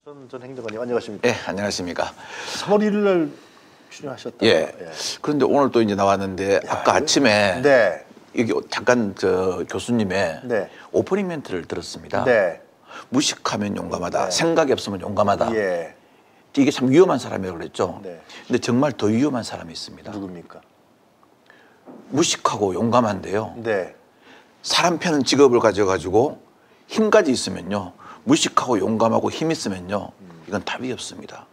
전 행정관님 안녕하십니까? 예, 안녕하십니까. 3월 1일 날 출연하셨다. 예. 그런데 오늘 또 이제 나왔는데 아까 아침에 네. 여기 잠깐 저 교수님의 네. 오프닝 멘트를 들었습니다. 네. 무식하면 용감하다. 네. 생각이 없으면 용감하다. 예. 이게 참 위험한 사람이라고 그랬죠. 네. 근데 정말 더 위험한 사람이 있습니다. 누굽니까? 무식하고 용감한데요. 네. 사람 패는 직업을 가져가지고 힘까지 있으면요. 무식하고 용감하고 힘 있으면요. 이건 답이 없습니다.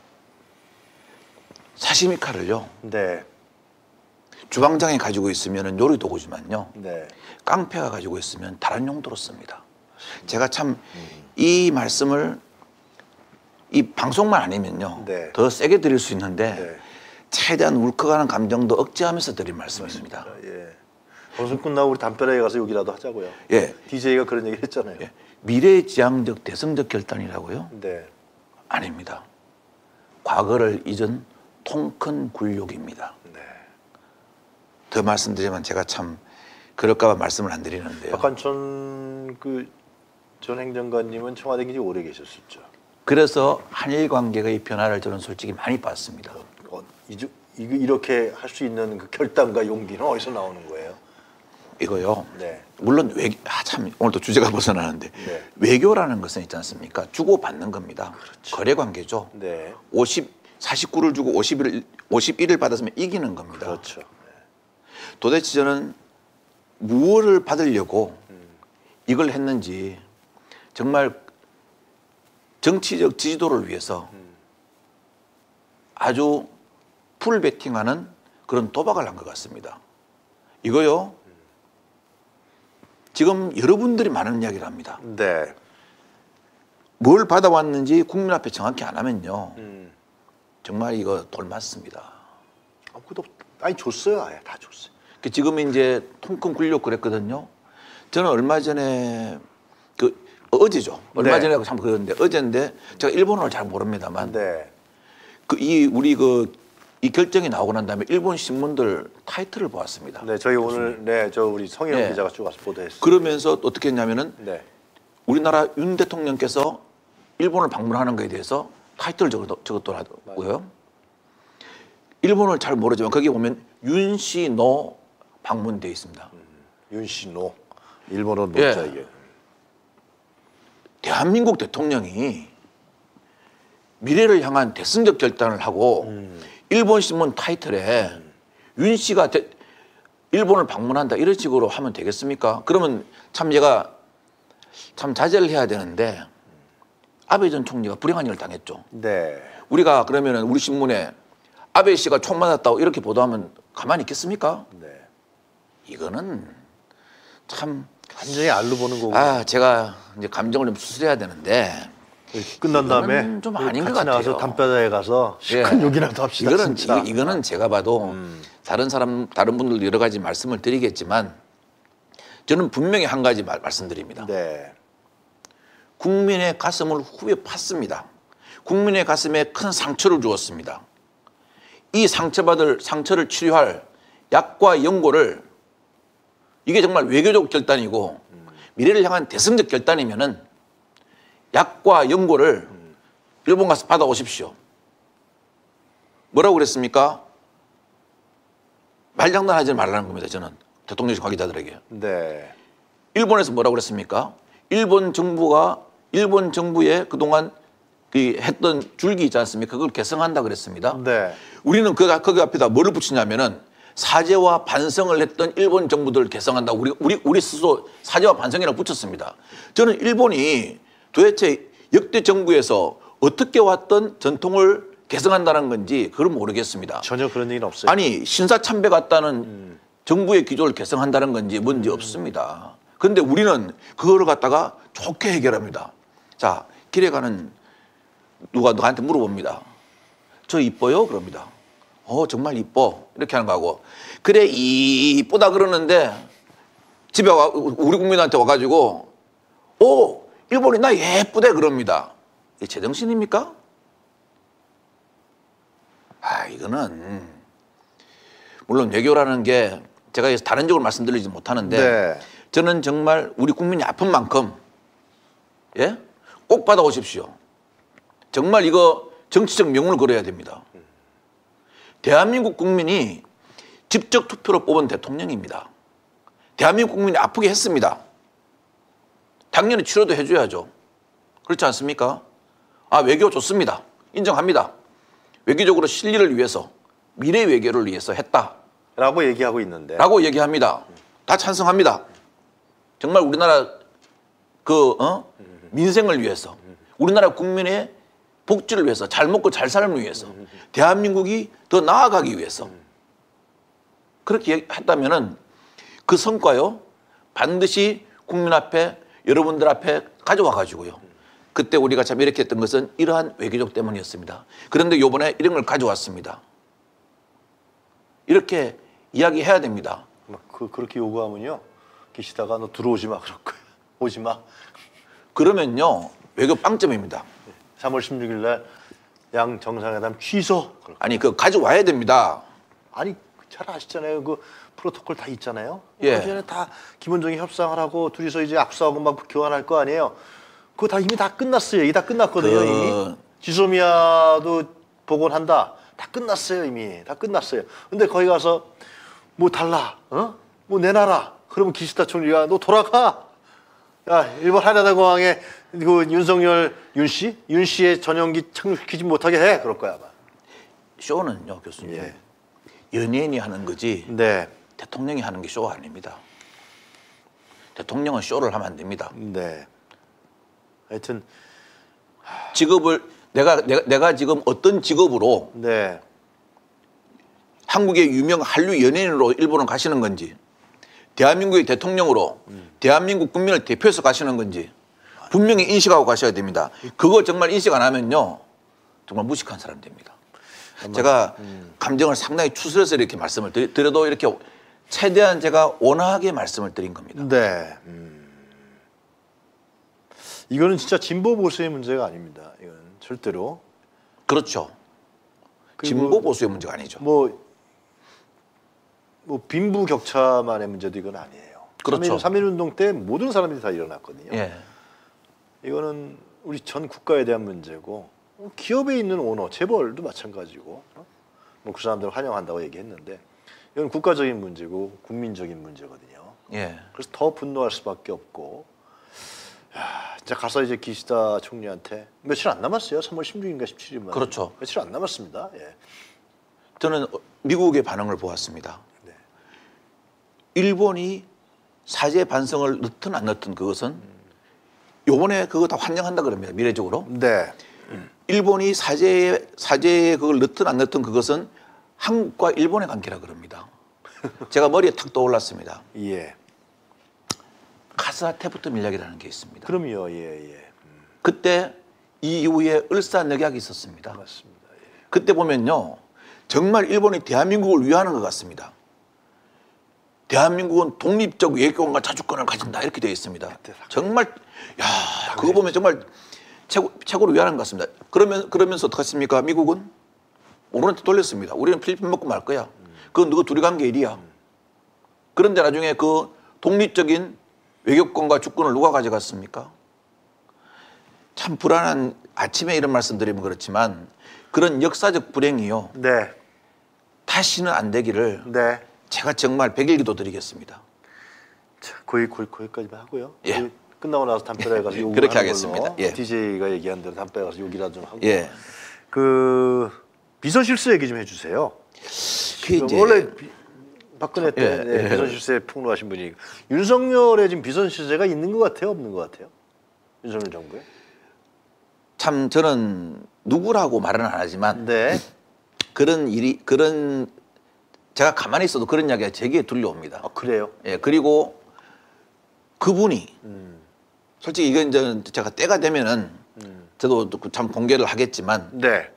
사시미 칼을요. 네. 주방장이 가지고 있으면 요리 도구지만요. 네. 깡패가 가지고 있으면 다른 용도로 씁니다. 제가 참 이 말씀을 이 방송만 아니면요. 네. 더 세게 드릴 수 있는데 네. 최대한 울컥하는 감정도 억제하면서 드린 말씀입니다. 예. 방송 끝나고 우리 담벼락에 가서 욕이라도 하자고요. 예. DJ가 그런 얘기 했잖아요. 예. 미래지향적 대승적 결단이라고요? 네. 아닙니다. 과거를 잊은 통큰 굴욕입니다. 네. 더 말씀드리면 제가 참 그럴까 봐 말씀을 안 드리는데요. 박한천 전 행정관님은 청와대에 굉장히 오래 계셨었죠. 그래서 한일 관계의 변화를 저는 솔직히 많이 봤습니다. 이렇게 할 수 있는 그 결단과 용기는 어디서 나오는 거예요? 이거요. 네. 물론 참 오늘도 주제가 벗어나는데 네. 외교라는 것은 있지 않습니까? 주고 받는 겁니다. 그렇죠. 거래 관계죠. 네. 49를 주고 51을 받았으면 이기는 겁니다. 그렇죠. 도대체 저는 무엇을 받으려고 이걸 했는지 정말 정치적 지지도를 위해서 아주 풀베팅하는 그런 도박을 한 것 같습니다. 이거요. 지금 여러분들이 많은 이야기를 합니다. 네. 뭘 받아왔는지 국민 앞에 정확히 안 하면요. 정말 이거 돌맞습니다. 아무것도 아니 줬어요. 아예 다 줬어요. 지금 이제 통큰 굴욕 그랬거든요. 저는 얼마 전에 어제죠. 얼마 네. 전에 참 그랬는데 어제인데 제가 일본어를 잘 모릅니다만 네. 이 결정이 나오고 난 다음에 일본 신문들 타이틀을 보았습니다. 네, 저희 오늘 우리 성희롱 네. 기자가 쭉 와서 보도했어요. 그러면서 어떻게 했냐면은 네. 우리나라 윤 대통령께서 일본을 방문하는 것에 대해서 타이틀을 적었더라고요. 일본을 잘 모르지만 거기에 보면 윤시노 방문되어 있습니다. 윤시노 일본어 예. 노자 이게. 대한민국 대통령이 미래를 향한 대승적 결단을 하고 일본 신문 타이틀에 윤 씨가 일본을 방문한다 이런 식으로 하면 되겠습니까? 그러면 참 얘가 참 자제를 해야 되는데 아베 전 총리가 불행한 일을 당했죠. 네. 우리가 그러면은 우리 신문에 아베 씨가 총 맞았다고 이렇게 보도하면 가만히 있겠습니까? 네. 이거는 참 완전히 알로 보는 거고. 제가 이제 감정을 좀 수술해야 되는데 끝난 다음에 이거는 좀 아닌 것 같이 나가서 같아요. 담벼락에 가서 시큰 욕이라도 합시다. 이거는 제가 봐도 다른 분들도 여러 가지 말씀을 드리겠지만 저는 분명히 한 가지 말씀드립니다. 네. 국민의 가슴을 후벼 팠습니다. 국민의 가슴에 큰 상처를 주었습니다. 이 상처를 치료할 약과 연고를 이게 정말 외교적 결단이고 미래를 향한 대승적 결단이면은 약과 연고를 일본 가서 받아오십시오. 뭐라고 그랬습니까? 말장난하지 말라는 겁니다. 저는 대통령실 관계자들에게. 네. 일본에서 뭐라고 그랬습니까? 일본 정부의 그동안 했던 줄기 있지 않습니까? 그걸 개성한다 그랬습니다. 네. 우리는 거기 앞에다 뭐를 붙이냐면은 사죄와 반성을 했던 일본 정부들을 개성한다고 우리 스스로 사죄와 반성이라고 붙였습니다. 저는 일본이 도대체 역대 정부에서 어떻게 왔던 전통을 개성한다는 건지 그걸 모르겠습니다. 전혀 그런 얘기는 없어요. 아니 신사참배 같다는 정부의 기조를 개성한다는 건지 뭔지 없습니다. 그런데 우리는 그거를 갖다가 좋게 해결합니다. 자, 길에 가는 누가 너한테 물어봅니다. 저 이뻐요? 그럽니다. 정말 이뻐. 이렇게 하는 거하고 그래 이쁘다 그러는데 집에 우리 국민한테 와가지고 일본이 나 예쁘대 그럽니다. 이게 제정신입니까? 이거는 물론 외교라는 게 제가 다른 쪽으로 말씀드리지 못하는데 네. 저는 정말 우리 국민이 아픈 만큼 꼭 받아오십시오. 정말 이거 정치적 명운을 걸어야 됩니다. 대한민국 국민이 직접 투표로 뽑은 대통령입니다. 대한민국 국민이 아프게 했습니다. 당연히 치료도 해줘야죠. 그렇지 않습니까? 아, 외교 좋습니다. 인정합니다. 외교적으로 실리를 위해서, 미래 외교를 위해서 했다. 라고 얘기하고 있는데. 라고 얘기합니다. 다 찬성합니다. 정말 우리나라 민생을 위해서, 우리나라 국민의 복지를 위해서, 잘 먹고 잘 삶을 위해서, 대한민국이 더 나아가기 위해서 그렇게 했다면은 그 성과요 반드시 국민 앞에, 여러분들 앞에 가져와 가지고요. 그때 우리가 참 이렇게 했던 것은 이러한 외교적 때문이었습니다. 그런데 이번에 이런 걸 가져왔습니다. 이렇게 이야기해야 됩니다. 그렇게 요구하면요, 기시다가 너 들어오지 마 그럴 거야. 오지 마. 그러면요 외교 빵점입니다. 3월 16일 날 양 정상회담 취소. 아니 그 가져와야 됩니다. 아니 잘 아시잖아요. 그 프로토콜 다 있잖아요. 예. 그 전에 다 기본적인 협상을 하고 둘이서 이제 악수하고 막 교환할 거 아니에요. 그거 다 이미 다 끝났어요. 이게 다 끝났거든요. 이미 지소미아도 복원한다. 다 끝났어요. 이미 다 끝났어요. 근데 거기 가서 뭐 달라, 뭐 내놔라. 그러면 기시다 총리가 너 돌아가. 야, 일본 하나다 공항에 그 윤석열 윤 씨의 전용기 착륙시키지 못하게 해. 그럴 거야 아마. 쇼는요 교수님, 예. 연예인이 하는 거지 네. 대통령이 하는 게 쇼가 아닙니다. 대통령은 쇼를 하면 안 됩니다. 네. 하여튼 직업을 내가 지금 어떤 직업으로 네. 한국의 유명 한류 연예인으로 일본을 가시는 건지, 대한민국의 대통령으로 대한민국 국민을 대표해서 가시는 건지 분명히 인식하고 가셔야 됩니다. 그거 정말 인식 안 하면요 정말 무식한 사람 됩니다. 제가 감정을 상당히 추스려서 이렇게 말씀을 드려도 이렇게 최대한 제가 온화하게 말씀을 드린 겁니다. 네. 이거는 진짜 진보 보수의 문제가 아닙니다. 이거는 절대로. 그렇죠. 진보 보수의 문제가 아니죠. 뭐 빈부격차만의 문제도 이건 아니에요. 그렇죠. 3.1 운동 때 모든 사람들이 다 일어났거든요. 예. 이거는 우리 전 국가에 대한 문제고, 기업에 있는 오너, 재벌도 마찬가지고, 뭐 그 사람들 환영한다고 얘기했는데 이건 국가적인 문제고 국민적인 문제거든요. 예. 그래서 더 분노할 수밖에 없고, 진짜 가서 이제 기시다 총리한테 며칠 안 남았어요. 3월 16일인가 17일만. 그렇죠. 며칠 안 남았습니다. 예. 저는 미국의 반응을 보았습니다. 네. 일본이 사죄 반성을 넣든 안 넣든 그것은 요번에 그거 다 환영한다 그럽니다. 미래적으로. 네. 일본이 사죄에 그걸 넣든 안 넣든 그것은 한국과 일본의 관계라 그럽니다. 제가 머리에 탁 떠올랐습니다. 예. 카스하 테프트 밀약이라는 게 있습니다. 그럼요. 예. 그때 이 이후에 을사늑약이 있었습니다. 맞습니다. 예. 그때 보면요 정말 일본이 대한민국을 위하는 것 같습니다. 대한민국은 독립적 외교권과 자주권을 가진다 이렇게 되어 있습니다. 정말 그거 보면 정말 최고로 위하는 것 같습니다. 그러면서 어떻게 했습니까? 미국은 우리한테 돌렸습니다. 우리는 필리핀 먹고 말 거야. 그건 누구 둘이 관계 일이야. 그런데 나중에 그 독립적인 외교권과 주권을 누가 가져갔습니까? 참 불안한, 아침에 이런 말씀 드리면 그렇지만 그런 역사적 불행이요. 네. 다시는 안 되기를 네. 제가 정말 백일기도 드리겠습니다. 자, 거기까지만 하고요. 예. 끝나고 나서 담배에 가서 욕을 그렇게 하는 하겠습니다. 걸로. 예. DJ가 얘기한 대로 담배에 가서 욕이라도 좀 하고. 예. 그 비선실세 얘기 좀 해주세요. 그 이제 원래 박근혜 때 예. 비선실세 폭로하신 분이 윤석열의 지금 비선실세가 있는 것 같아요, 없는 것 같아요? 윤석열 정부에? 참 저는 누구라고 말은 안 하지만 네. 그런 제가 가만히 있어도 그런 이야기가 제게 들려옵니다. 아, 그래요? 예, 그리고 그분이 솔직히 이건 이제 제가 때가 되면은 저도 참 공개를 하겠지만 네.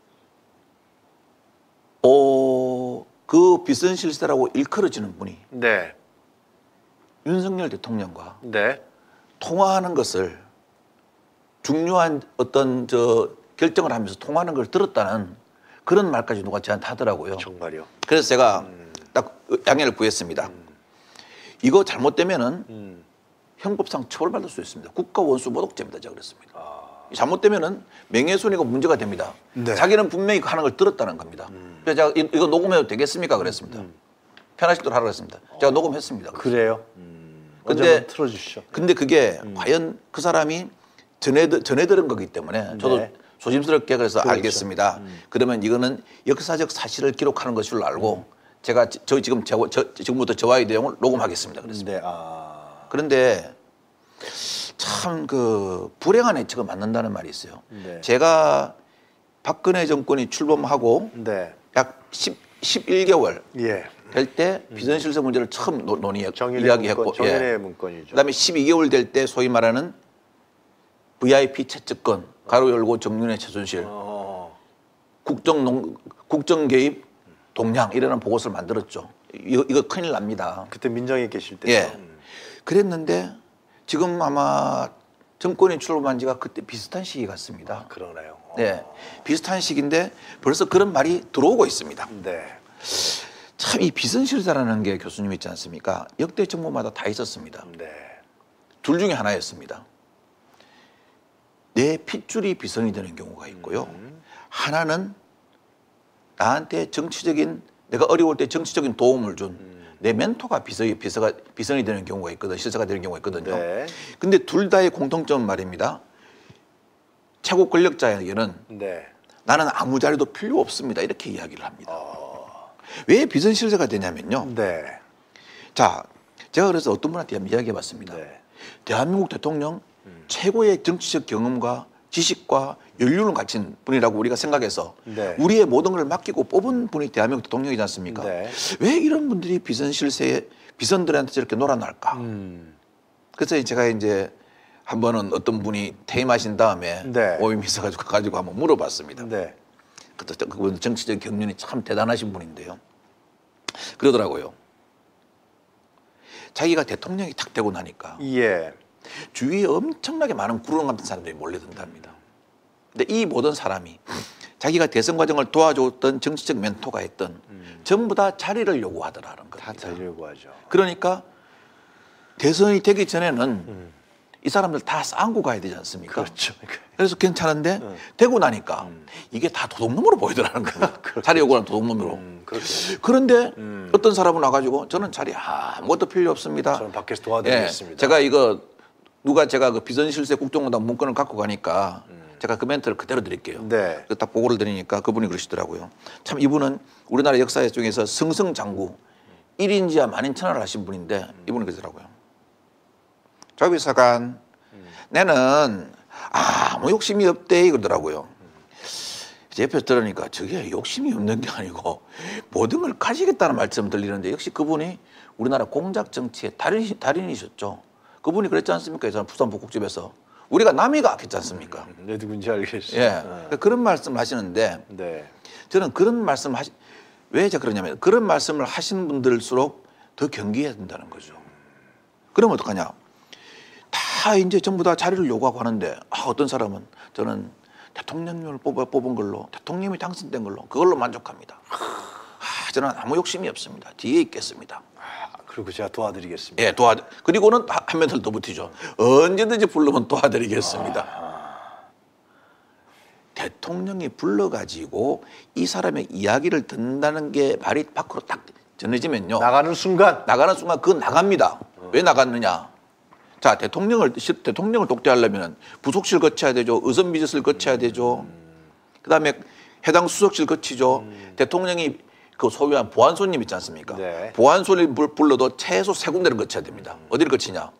그 비선실세라고 일컬어지는 분이 네. 윤석열 대통령과 네. 통화하는 것을 중요한 어떤 결정을 하면서 통화하는 걸 들었다는 그런 말까지 누가 저한테 하더라고요. 정말요? 그래서 제가 딱 양해를 구했습니다. 이거 잘못되면은 형법상 처벌받을 수 있습니다. 국가원수모독죄입니다. 제가 그랬습니다. 잘못되면은 명예훼손이고 문제가 됩니다. 네. 자기는 분명히 하는 걸 들었다는 겁니다. 그래서 제가 이거 녹음해도 되겠습니까? 그랬습니다. 편하신 대로 하라고 했습니다. 제가 녹음했습니다. 그래요? 근데 언제 한번 틀어주시죠. 근데 그게 과연 그 사람이 전해 들은 거기 때문에 저도 네. 조심스럽게 그래서 그렇죠. 알겠습니다. 그러면 이거는 역사적 사실을 기록하는 것인 줄 알고 제가 지금부터 저와의 내용을 녹음하겠습니다. 그랬습니다. 네. 그런데 참 그 불행한 예측은 맞는다는 말이 있어요. 네. 제가 박근혜 정권이 출범하고 네. 약 11개월 예. 될 때 비선실세 문제를 처음 정인의 이야기했고, 문건, 정인의 문건이죠. 그다음에 12개월 될 때 소위 말하는 VIP 채측권, 가로 열고 정윤의 최순실, 국정 개입 동향 이라는 보고서를 만들었죠. 이거 큰일 납니다. 그때 민정에 계실 때. 예. 그랬는데 지금 아마 정권이 출범한 지가 그때 비슷한 시기 같습니다. 그러네요. 네, 비슷한 시기인데 벌써 그런 말이 들어오고 있습니다. 네. 참 이 비선실세라는 게 교수님 있지 않습니까? 역대 정부마다 다 있었습니다. 네. 둘 중에 하나였습니다. 내 핏줄이 비선이 되는 경우가 있고요. 하나는 나한테 내가 어려울 때 정치적인 도움을 준 내 멘토가 비선이 되는 경우가 있거든, 실세가 되는 경우가 있거든요. 네. 근데 둘 다의 공통점은 말입니다. 최고 권력자에게는 네. 나는 아무 자리도 필요 없습니다. 이렇게 이야기를 합니다. 왜 비선실세가 되냐면요. 네. 자, 제가 그래서 어떤 분한테 이야기해 봤습니다. 네. 대한민국 대통령 최고의 정치적 경험과 지식과 연륜을 갖춘 분이라고 우리가 생각해서 네. 우리의 모든 걸 맡기고 뽑은 분이 대한민국 대통령이지 않습니까? 네. 왜 이런 분들이 비선들한테 저렇게 놀아날까? 그래서 제가 이제 한 번은 어떤 분이 퇴임하신 다음에 네. 오임이 있어가지고 한번 물어봤습니다. 네. 그때 그분 정치적 경륜이 참 대단하신 분인데요. 그러더라고요. 자기가 대통령이 탁 되고 나니까 예. 주위에 엄청나게 많은 구름 같은 사람들이 몰려든답니다. 근데 이 모든 사람이 자기가 대선 과정을 도와줬던 정치적 멘토가 했던 전부 다 자리를 요구하더라는 겁니다. 다 자리려고 하죠. 그러니까 대선이 되기 전에는 이 사람들 다 쌓고 가야 되지 않습니까? 그렇죠. 그래서 괜찮은데 되고 나니까 이게 다 도둑놈으로 보이더라는 거예요. 자리 요구하는 도둑놈으로. 그렇죠. 그런데 어떤 사람은 와가지고 저는 자리 아무것도 필요 없습니다. 저는 밖에서 도와드리겠습니다. 제가 제가 그 비선실세 국정원단 문건을 갖고 가니까 제가 그 멘트를 그대로 드릴게요. 네. 딱 보고를 드리니까 그분이 그러시더라고요. 참 이분은 우리나라 역사 중에서 승승장구 1인지하 만인천하를 하신 분인데 이분이 그러더라고요. 조비서관 나는 아무 욕심이 없대 그러더라고요. 옆에서 들으니까 저게 욕심이 없는 게 아니고 모든 걸 가지겠다는 말씀 들리는데 역시 그분이 우리나라 공작 정치의 달인이셨죠. 그분이 그랬지 않습니까? 예전 부산 북극집에서 우리가 남이가 했지 않습니까? 네, 누군지 알겠어요. 예, 그런 말씀을 하시는데 네. 저는 그런 말씀 왜 제가 그러냐면 그런 말씀을 하시는 분들일수록 더 경계해야 된다는 거죠. 그러면 어떡하냐? 다 이제 전부 다 자리를 요구하고 하는데 어떤 사람은 저는 대통령을 뽑은 걸로 대통령이 당선된 걸로 그걸로 만족합니다. 저는 아무 욕심이 없습니다. 뒤에 있겠습니다. 그리고 제가 도와드리겠습니다. 예, 그리고는 한 멘트를 더 붙이죠. 언제든지 부르면 도와드리겠습니다. 대통령이 불러가지고 이 사람의 이야기를 듣는다는 게 말이 밖으로 딱 전해지면요. 나가는 순간 그건 나갑니다. 왜 나갔느냐? 자, 대통령을 독대하려면 부속실 거쳐야 되죠. 의선비서실 거쳐야 되죠. 그다음에 해당 수석실 거치죠. 대통령이 그 소유한 보안소님 있지 않습니까? 네. 보안소를 불러도 최소 3군데를 거쳐야 됩니다. 어디를 거치냐?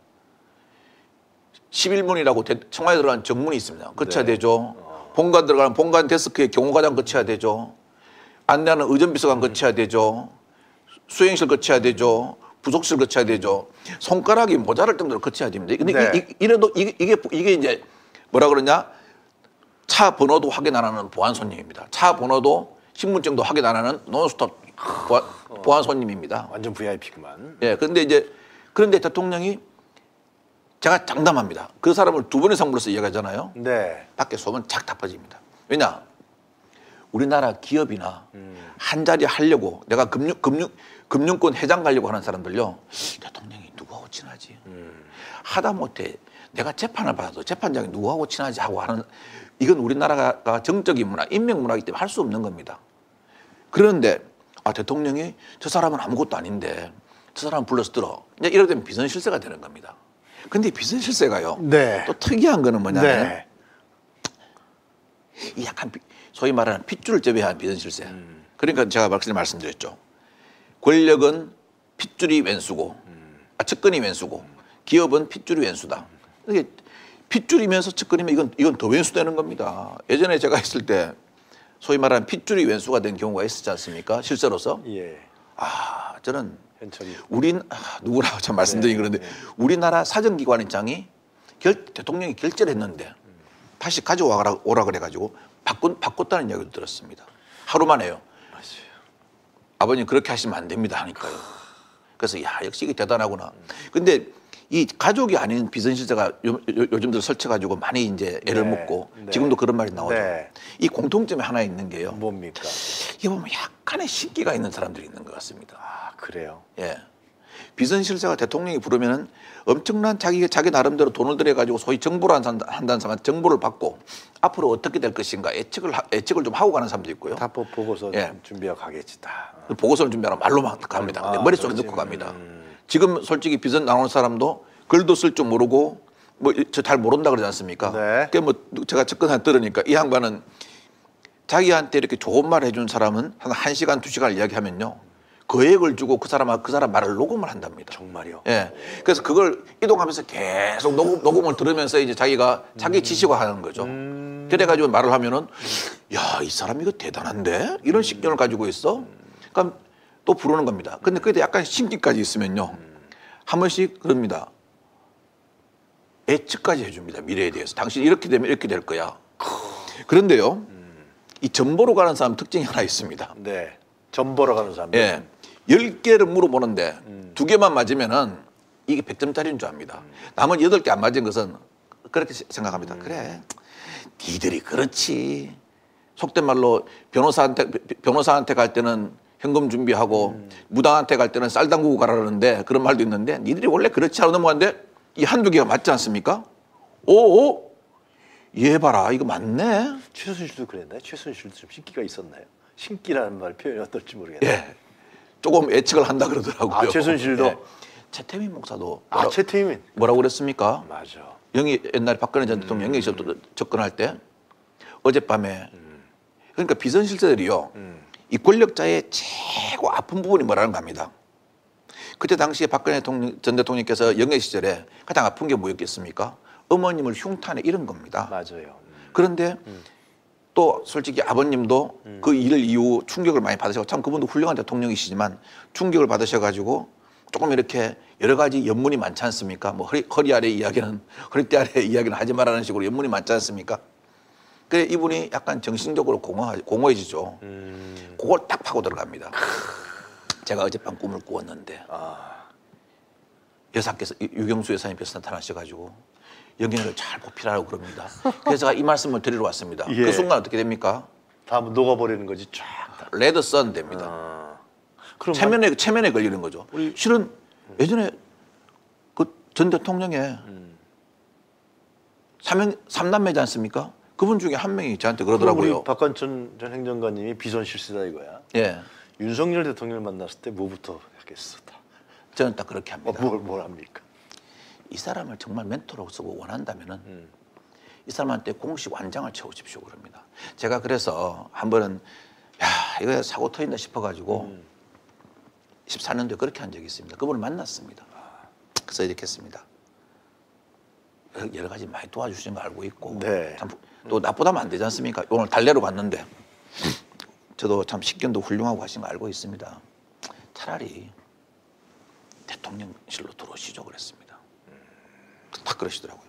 11문이라고 청와대 들어가는 정문이 있습니다. 거쳐야 네. 되죠. 본관 들어가는 본관 데스크에 경호과장 거쳐야 되죠. 안내하는 의전비서관 거쳐야 되죠. 수행실 거쳐야 되죠. 부속실 거쳐야 되죠. 손가락이 모자랄 정도로 거쳐야 됩니다. 근데 네. 이래도 이게 이제 뭐라 그러냐? 차 번호도 확인 안 하는 보안 손님입니다. 차 번호도 신분증도 확인 안 하는 논스톱 보안 손님입니다. 완전 VIP구만. 예, 그런데 대통령이 제가 장담합니다. 그 사람을 2번 이상 불러서 이야기하잖아요. 네. 밖에 쏘면 착 다 퍼집니다. 왜냐? 우리나라 기업이나 한 자리 하려고 내가 금융권 회장 가려고 하는 사람들요. 대통령이 누구하고 친하지? 하다못해 내가 재판을 받아도 재판장이 누구하고 친하지 하고 하는 이건 우리나라가 정적인 문화, 인명 문화이기 때문에 할 수 없는 겁니다. 그런데 대통령이 저 사람은 아무것도 아닌데 저 사람 불러서 들어. 이제 이러게 되면 비선실세가 되는 겁니다. 근데 비선실세가요. 네. 또 특이한 거는 뭐냐면 네. 이 약간 소위 말하는 핏줄을 재배한 비선실세. 그러니까 제가 말씀드렸죠. 권력은 핏줄이 왼수고, 측근이 왼수고, 기업은 핏줄이 왼수다. 이게 핏줄이면서 측근이면 이건 더 왼수되는 겁니다. 예전에 제가 했을 때 소위 말하는 핏줄이 왼수가 된 경우가 있었지 않습니까? 실세로서. 예. 저는 현철이. 누구라고 참 말씀드리기 그런데 우리나라 사정기관장이 대통령이 결재를 했는데 다시 가져오라 그래가지고 바꿨다는 이야기도 들었습니다. 하루 만에요. 맞아요. 아버님 그렇게 하시면 안 됩니다 하니까요. 그래서 역시 이게 대단하구나. 근데 이 가족이 아닌 비선실세가 요즘 들어 설쳐가지고 많이 이제 애를 먹고 지금도 그런 말이 나오죠. 이 공통점이 하나 있는 게요. 뭡니까? 이게 보면 약간의 신기가 있는 사람들이 있는 것 같습니다. 그래요? 예. 비선실세가 대통령이 부르면은 엄청난 자기 나름대로 돈을 들여가지고 소위 정보를 한다는 사람한테 정보를 받고 앞으로 어떻게 될 것인가 예측을 좀 하고 가는 사람도 있고요. 다 보고서 준비하고 가겠지 다. 보고서를 준비하러 말로만 갑니다. 근데 머릿속에 넣고 갑니다. 지금 솔직히 비선 나오는 사람도 글도 쓸 줄 모르고 뭐 저 잘 모른다 그러지 않습니까? 네. 그게 뭐 제가 접근한 들으니까 이 양반은 자기한테 이렇게 좋은 말 해준 사람은 한 1시간, 2시간을 이야기하면요. 거액을 주고 그 사람 말을 녹음을 한답니다. 정말요? 예. 그래서 그걸 이동하면서 계속 녹음을 들으면서 이제 자기가 자기 지시화하는 거죠. 그래가지고 말을 하면은 야, 이 사람 이거 대단한데? 이런 식견을 가지고 있어? 그러니까 또 부르는 겁니다. 근데 그게 약간 신기까지 있으면요. 한 번씩 그럽니다. 예측까지 해줍니다. 미래에 대해서. 당신 이렇게 되면 이렇게 될 거야. 그런데요. 이 전보로 가는 사람 특징이 하나 있습니다. 네. 전보러 가는 사람. 예. 10개를 물어보는데 2개만 맞으면은 이게 100점짜리인 줄 압니다. 나머지 8개 안 맞은 것은 그렇게 생각합니다. 그래. 니들이 그렇지. 속된 말로 변호사한테 갈 때는 현금 준비하고 무당한테 갈 때는 쌀 담그고 가라는데 그런 말도 있는데 니들이 원래 그렇지 하고 넘어갔는데 이 한두 개가 맞지 않습니까? 오? 얘 봐라. 이거 맞네. 최순실도 그랬나요? 최순실도 좀 신기가 있었나요? 신기라는 말 표현이 어떨지 모르겠네요. 예. 조금 예측을 한다 그러더라고요. 최순실도? 예. 최태민 목사도 최태민. 뭐라고 그랬습니까? 맞아. 옛날에 박근혜 전 대통령 영의 시절도 접근할 때 어젯밤에 그러니까 비선실세들이요. 이 권력자의 최고 아픈 부분이 뭐라는 겁니다. 그때 당시에 박근혜 전 대통령께서 영예 시절에 가장 아픈 게 뭐였겠습니까? 어머님을 흉탄에 잃은 겁니다. 맞아요. 그런데 또 솔직히 아버님도 그 일 이후 충격을 많이 받으셔서 참 그분도 훌륭한 대통령이시지만 충격을 받으셔가지고 조금 이렇게 여러 가지 연문이 많지 않습니까? 뭐 허리 아래 이야기는 허리띠 아래 이야기는 하지 말라는 식으로 연문이 많지 않습니까? 그래 이분이 약간 정신적으로 공허해지죠. 그걸 딱 파고 들어갑니다. 제가 어젯밤 꿈을 꾸었는데 여사께서 유경수 여사님께서 나타나셔가지고 영예를 잘 보필하라고 그럽니다. 그래서 제가 이 말씀을 드리러 왔습니다. 예. 그 순간 어떻게 됩니까? 다 녹아버리는 거지 쫙. 레드 선 됩니다. 그럼 체면에 걸리는 거죠. 실은 예전에 그 전 대통령의 삼남매지 않습니까? 그분 중에 한 명이 저한테 그러더라고요. 우리 박관천 전 행정관님이 비선실세다 이거야. 예. 윤석열 대통령을 만났을 때 뭐부터 하겠어? 저는 딱 그렇게 합니다. 뭘 합니까? 이 사람을 정말 멘토로 쓰고 원한다면은 이 사람한테 공식 완장을 채우십시오 그럽니다. 제가 그래서 한 번은 야 이거 사고 터진다 싶어가지고 14년도에 그렇게 한 적이 있습니다. 그분을 만났습니다. 그래서 이렇게 했습니다. 여러 가지 많이 도와주시는 거 알고 있고 네. 참 또 나쁘다면 안 되지 않습니까? 오늘 달래러 갔는데 저도 참 식견도 훌륭하고 하신 거 알고 있습니다. 차라리 대통령실로 들어오시죠 그랬습니다. 딱 그러시더라고요.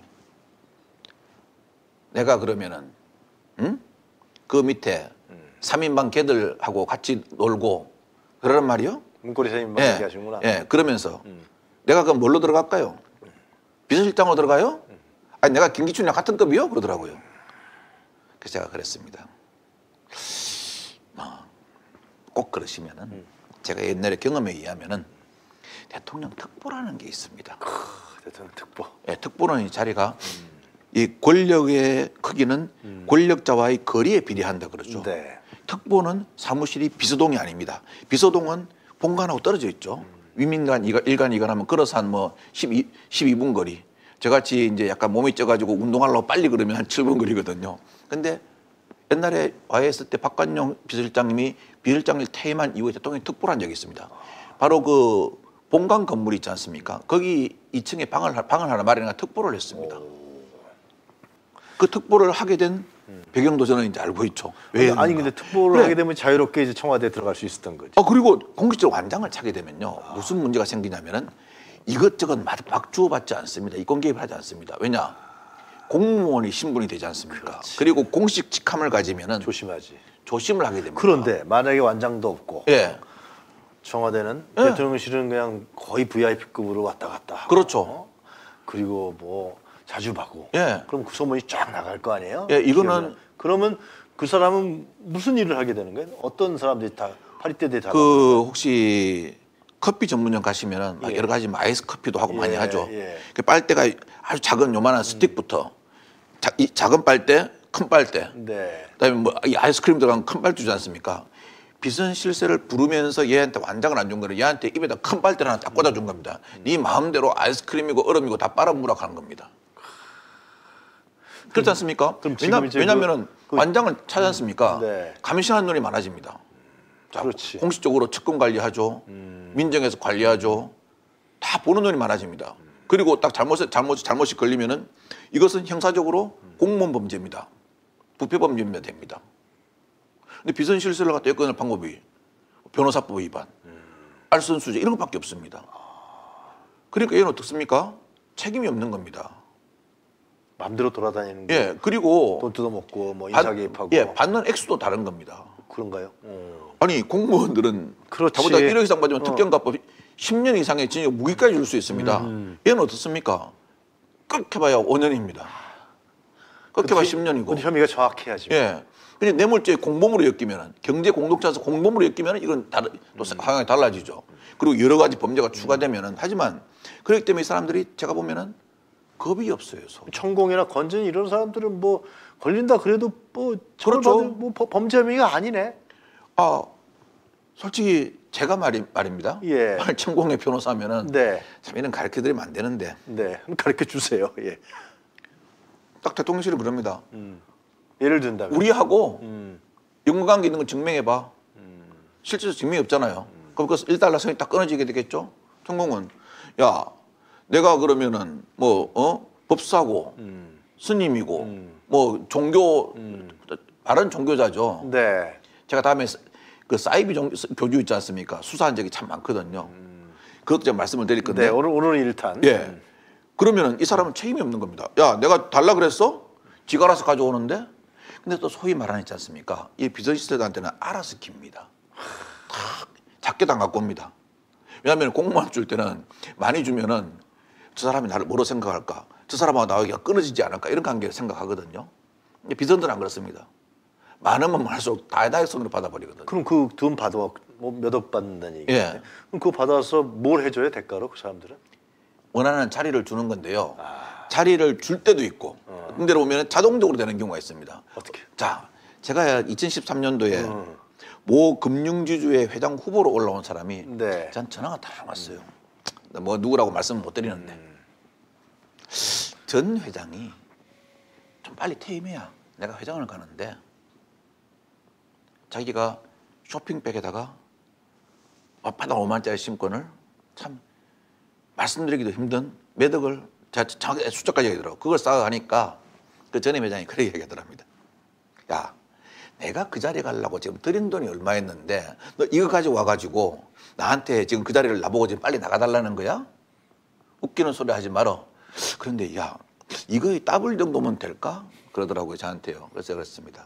내가 그러면은 그 밑에 3인방 걔들하고 같이 놀고 그러란 말이요? 문고리 선생님만 예, 얘기하시는구나. 예, 그러면서 내가 그럼 뭘로 들어갈까요? 비서실장으로 들어가요? 아니 내가 김기춘이랑 같은 급이요? 그러더라고요. 그래서 제가 그랬습니다. 꼭 그러시면은 제가 옛날에 경험에 의하면은 대통령 특보라는 게 있습니다. 대통령 특보. 예, 특보는 이 자리가 이 권력의 크기는 권력자와의 거리에 비례한다 그러죠. 네. 특보는 사무실이 비서동이 아닙니다. 비서동은 본관하고 떨어져 있죠. 위민관, 일간, 이간하면 걸어서 한 뭐 12분 거리. 저같이 이제 약간 몸이 쪄가지고 운동하려고 빨리 걸으면 한 7분 거리거든요. 근데 옛날에 와해 있을 때 박관용 비서실장님이 비서실장을 퇴임한 이후에 대통령이 특보를 한 적이 있습니다. 바로 그 본관 건물이 있지 않습니까? 거기 2층에 방을 하나 마련해 특보를 했습니다. 그 특보를 하게 된 배경도 저는 이제 알고 있죠. 왜 아니 근데 특보를 네. 하게 되면 자유롭게 이제 청와대에 들어갈 수 있었던 거지. 그리고 공식적으로 완장을 차게 되면요. 무슨 문제가 생기냐면은 이것저것 막 주어받지 않습니다. 이권 개입을 하지 않습니다. 왜냐? 공무원이 신분이 되지 않습니까? 그렇지. 그리고 공식 직함을 가지면은 조심하지. 조심을 하게 됩니다. 그런데 만약에 완장도 없고 예. 청와대는 예. 대통령실은 그냥 거의 VIP급으로 왔다 갔다 하고, 그렇죠. 그리고 뭐 자주 봐고. 예. 그럼 그 소문이 쫙 나갈 거 아니에요? 예, 이거는- 기억나. 그러면 그 사람은 무슨 일을 하게 되는 거예요? 어떤 사람들이 다 파리떼들이 다 그 혹시 커피 전문점 가시면은 막 예. 여러 가지 아이스 커피도 하고 많이 예, 하죠. 예. 그 빨대가 아주 작은 요만한 스틱부터 이 작은 빨대, 큰 빨대, 네. 그다음에 뭐 이 아이스크림 들어간 큰 빨대 주지 않습니까? 비선실세를 부르면서 얘한테 완장을 안 준 거를 얘한테 입에다 큰 빨대를 하나 딱 꽂아준 겁니다. 네 마음대로 아이스크림이고 얼음이고 다 빨아먹으라 하는 겁니다. 그렇지 않습니까? 그럼 지금 이제 왜냐하면은 그- 완장을 차지 않습니까? 네. 감시하는 눈이 많아집니다. 자, 그렇지. 공식적으로 측근 관리하죠. 민정에서 관리하죠. 다 보는 눈이 많아집니다. 그리고 딱 잘못이 걸리면은 이것은 형사적으로 공무원 범죄입니다. 부패 범죄입니다. 됩니다. 근데 비선 실세를 갖다 엮어낼 방법이 변호사법 위반, 알선수재 이런 것밖에 없습니다. 그러니까 얘는 어떻습니까? 책임이 없는 겁니다. 마음대로 돌아다니는 거. 예, 그리고 돈 뜯어먹고 뭐 인사 개입하고. 예, 받는 액수도 다른 겁니다. 그런가요? 아니 공무원들은 그렇지. 자보다 1억 이상 받으면 특경가법 10년 이상의 징역 무기까지 줄 수 있습니다. 얘는 어떻습니까? 끄켜봐야 5년입니다. 끄켜봐야 10년이고. 근데 혐의가 정확해야지. 예. 근데 뇌물죄 공범으로 엮이면은 경제 공동체에서 공범으로 엮이면은 이건 또 상황이 달라지죠. 그리고 여러 가지 범죄가 추가되면은 하지만 그렇기 때문에 이 사람들이 제가 보면은 겁이 없어요. 천공이나 건전이 이런 사람들은 뭐 걸린다 그래도 뭐 그렇죠. 처벌받을 뭐 범죄 혐의가 아니네. 솔직히 제가 말입니다. 예. 천공의 변호사면은 네. 참 이런 가르쳐드리면 안 되는데 네. 가르쳐 주세요. 예. 딱 대통령실은 그럽니다. 예를 든다면. 우리하고 연관관계 있는 건 증명해봐. 실제로 증명이 없잖아요. 그럼 그 1달러 선이 딱 끊어지게 되겠죠. 천공은 야 내가 그러면은 법사고 스님이고 뭐 종교 바른 종교자죠. 네. 제가 다음에 그 사이비 교주 있지 않습니까? 수사한 적이 참 많거든요. 그것도 제가 말씀을 드릴 건데. 네. 오늘 일탄. 예. 그러면은 이 사람은 책임이 없는 겁니다. 야, 내가 달라 그랬어? 지가 알아서 가져오는데? 근데 또 소위 말하는 있지 않습니까? 이 비서실세들한테는 알아서 킵니다. 다 작게 안 갖고 옵니다. 왜냐하면 공무원 줄 때는 많이 주면은 저 사람이 나를 뭐로 생각할까? 저 사람하고 나하기가 끊어지지 않을까? 이런 관계를 생각하거든요. 근데 비서들은 안 그렇습니다. 많으면 많을수록 다이son으로 받아버리거든요. 그럼 그 돈 받아 뭐 몇 억 받는다는 얘기인데. 예. 그럼 그거 받아서 뭘 해줘요 대가로 그 사람들은? 원하는 자리를 주는 건데요. 자리를 줄 때도 있고, 근데 보면 자동적으로 되는 경우가 있습니다. 어떻게? 자, 제가 2013년도에 모 금융지주의 회장 후보로 올라온 사람이 네. 전 전화가 다 왔어요. 뭐 누구라고 말씀은 못 드리는데 전 회장이 좀 빨리 퇴임해야 내가 회장을 가는데 자기가 쇼핑백에다가 바닥 5만짜리 신권을 참 말씀드리기도 힘든 매덕을 제가 정확히 숫자까지 얘기하더라고. 그걸 쌓아가니까 그 전임 회장이 그렇게 얘기하더랍니다. 야, 내가 그 자리에 가려고 지금 들인 돈이 얼마였는데 너 이거 가지고 와가지고 나한테 지금 그 자리를 나보고 지금 빨리 나가달라는 거야? 웃기는 소리 하지 말어. 그런데 야, 이거 더블 정도면 될까? 그러더라고요, 저한테요. 그래서 그랬습니다.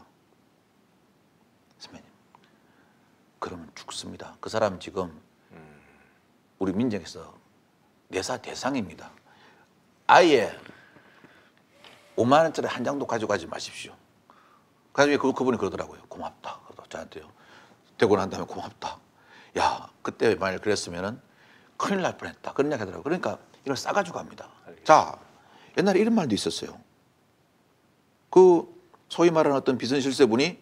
선배님, 그러면 죽습니다. 그 사람 지금 우리 민정에서 내사 대상입니다. 아예 5만 원짜리 한 장도 가져가지 마십시오. 그래서 그분이 그러더라고요. 고맙다. 저한테요. 되고 난 다음에 고맙다. 야, 그때 만약 그랬으면은 큰일 날 뻔했다. 그런 이야기 하더라고요. 그러니까 이걸 싸가지고 갑니다. 자, 옛날에 이런 말도 있었어요. 그 소위 말하는 어떤 비선실세분이,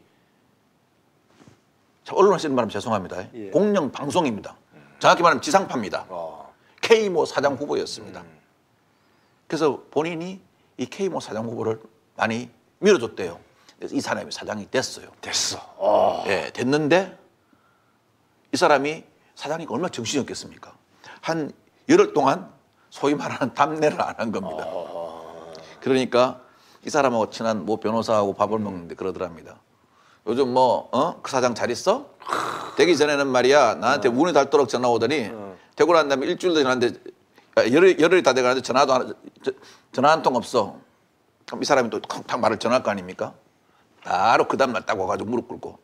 언론에 쓰는 말하면 죄송합니다. 예. 공영 방송입니다. 정확히 말하면 지상파입니다. K모 사장 후보였습니다. 그래서 본인이 이 K모 사장 후보를 많이 밀어줬대요. 그래서 이 사람이 사장이 됐어요. 됐어. 예, 됐는데 이 사람이 사장이 얼마나 정신이 없겠습니까? 한 열흘 동안 소위 말하는 답례를 안 한 겁니다. 그러니까 이 사람하고 친한 뭐 변호사하고 밥을 먹는데 그러더랍니다. 요즘 그 사장 잘 있어? 되기 전에는 말이야 나한테 운이 닳도록 전화 오더니 되고 난 다음에 일주일도 지났는데 열흘이 다 돼가는데 전화 한 통 없어. 그럼 이 사람이 또 탁탁 말을 전할 거 아닙니까? 바로 그 다음날 딱 와가지고 무릎 꿇고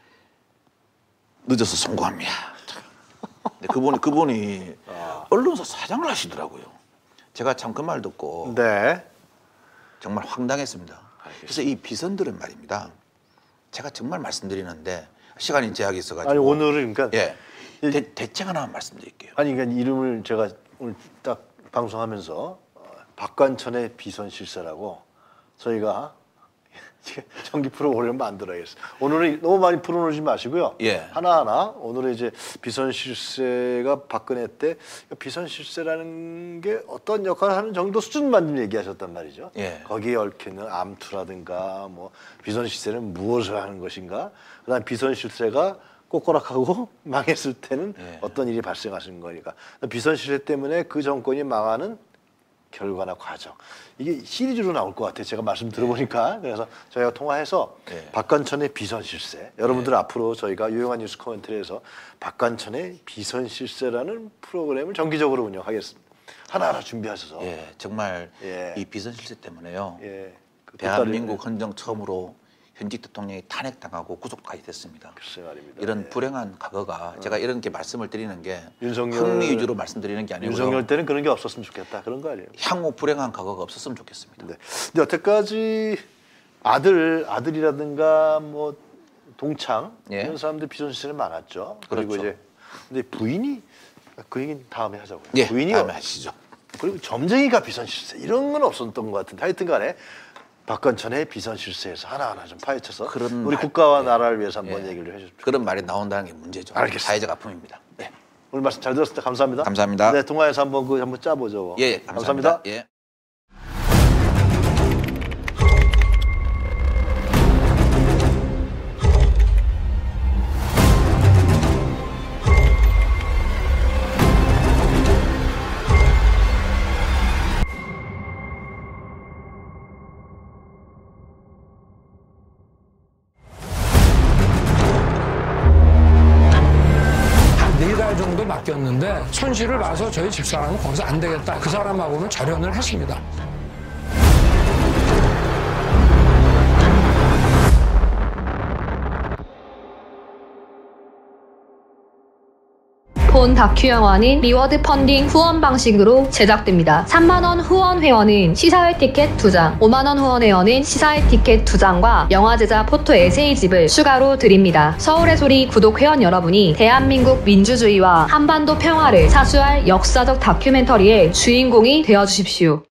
늦어서 송구합니다. 근데 그분이 언론사 사장을 하시더라고요. 제가 참 그 말 듣고 네. 정말 황당했습니다. 그래서 이 비선들은 말입니다. 제가 정말 말씀드리는데 시간이 제약이 있어가지고. 아니 오늘은 그러니까 예. 대책 하나만 말씀드릴게요. 아니 그러니까 이름을 제가 오늘 딱 방송하면서 박관천의 비선실세라고 저희가 정기 프로그램을 만들어야겠어요. 오늘은 너무 많이 풀어놓지 마시고요. 예. 하나하나 오늘은 이제 비선실세가 박근혜 때 비선실세라는 게 어떤 역할을 하는 정도 수준만 좀 얘기하셨단 말이죠. 예. 거기에 얽혀있는 암투라든가 뭐 비선실세는 무엇을 하는 것인가. 그다음 비선실세가 꼬꼬락하고 망했을 때는 예. 어떤 일이 발생하는 거니까. 비선실세 때문에 그 정권이 망하는 결과나 과정. 이게 시리즈로 나올 것 같아요. 제가 말씀 들어보니까. 그래서 저희가 통화해서 박관천의 비선실세. 여러분들 앞으로 저희가 유용한 뉴스 코멘터리에서 박관천의 비선실세라는 프로그램을 정기적으로 운영하겠습니다. 하나하나 준비하셔서. 예, 정말 예. 이 비선실세 때문에요. 예. 그 대한민국 헌정 처음으로 현직 대통령이 탄핵당하고 구속까지 됐습니다. 글쎄 말입니다. 이런 예. 불행한 과거가 제가 이런 게 말씀을 드리는 게 윤석열- 흥미 위주로 말씀드리는 게 아니고요. 윤석열 때는 그런 게 없었으면 좋겠다. 그런 거 아니에요. 향후 불행한 과거가 없었으면 좋겠습니다. 네. 근데 여태까지 아들이라든가 뭐 동창 예. 이런 사람들 비선실세는 많았죠. 그리고 그렇죠. 이제 근데 부인이 그 얘기는 다음에 하자고요. 예, 부인이 다음에 하시죠. 그리고 점쟁이가 비선실세 이런 건 없었던 것 같은데 하여튼간에 박관천의 비선실세에서 하나하나 좀 파헤쳐서 그런 우리 말- 국가와 예. 나라를 위해서 한번 예. 얘기를 해주십시오. 그런 말이 나온다는 게 문제죠. 알겠습니다. 사회적 아픔입니다. 네. 오늘 말씀 잘 들었습니다. 감사합니다. 감사합니다. 네, 통화해서 한번 짜보죠. 예, 감사합니다. 예. 한 4달 정도 맡겼는데 손실을 봐서 저희 집사람은 거기서 안 되겠다. 그 사람하고는 절연을 했습니다. 본 다큐 영화는 리워드 펀딩 후원 방식으로 제작됩니다. 3만원 후원 회원은 시사회 티켓 2장, 5만원 후원 회원은 시사회 티켓 2장과 영화 제작 포토 에세이집을 추가로 드립니다. 서울의 소리 구독 회원 여러분이 대한민국 민주주의와 한반도 평화를 사수할 역사적 다큐멘터리의 주인공이 되어주십시오.